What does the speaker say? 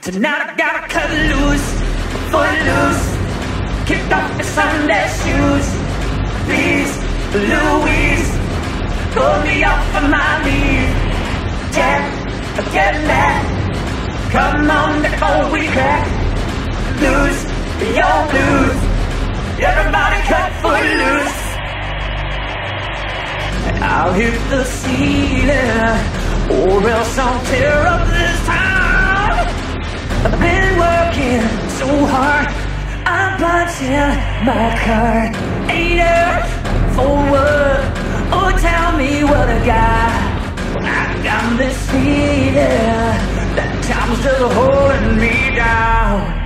Tonight I gotta cut loose, foot loose, kicked off the Sunday shoes. Please, Louise, pull me off of my lead. Jack, get mad, come on before we crack. Lose your blues, everybody cut foot loose. I'll hit the ceiling, or else I'll tear up this town. I've been working so hard, I'm punching my card. 8 hours for what? Oh, tell me what I got. I got this feeling that time's just holding me down.